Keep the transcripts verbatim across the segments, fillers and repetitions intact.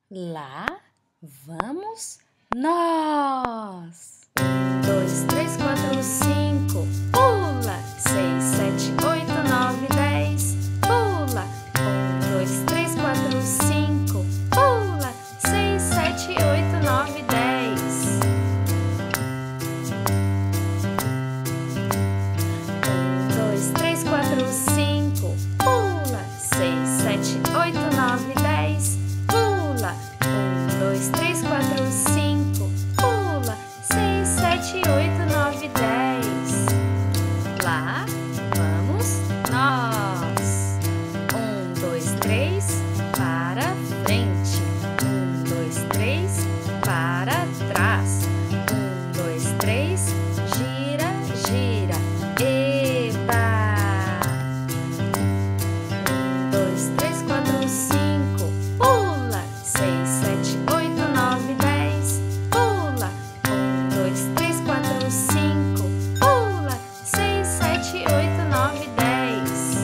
Lá vamos nós. Um, dois, três, quatro, cinco. Pula! Seis, sete, oito, nove, dez. Pula! Um, dois, três, quatro, cinco. Pula! Seis, sete, oito, nove, dez. Um, dois, três, quatro, cinco. Pula! Seis, sete, oito, nove, dez. Pula! Um, dois, três, quatro, cinco. Pula! Seis, sete, oito, nove, dez. Lá vamos nós. Um, dois, três, para frente. Um, dois, três, para trás. Um, dois, três, gira, gira. Eba! Um, dois, três, quatro, cinco. Pula! Seis, sete, oito, nove, dez. Pula! Um, dois, três, quatro, cinco. Pula! Seis, sete, oito, nove, dez.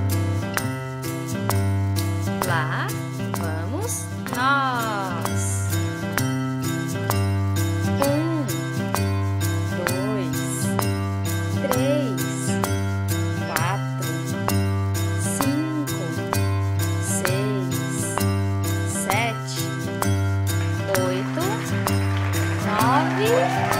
Lá vamos nós. Um, dois, três, quatro, cinco, seis, sete, oito, nove.